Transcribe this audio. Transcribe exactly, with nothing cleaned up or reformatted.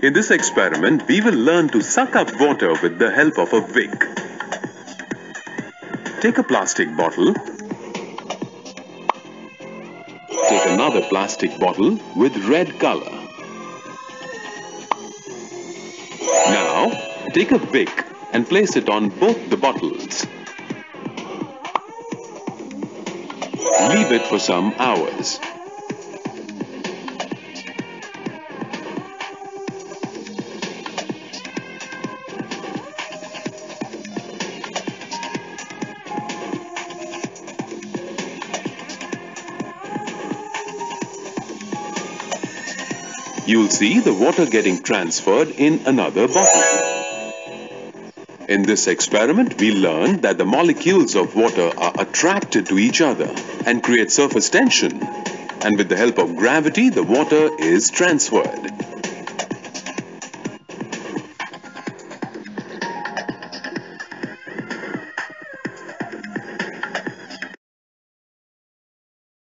In this experiment, we will learn to suck up water with the help of a wick. Take a plastic bottle. Take another plastic bottle with red color. Now, take a wick and place it on both the bottles. Leave it for some hours. You'll see the water getting transferred in another bottle. In this experiment, we learned that the molecules of water are attracted to each other and create surface tension. And with the help of gravity, the water is transferred.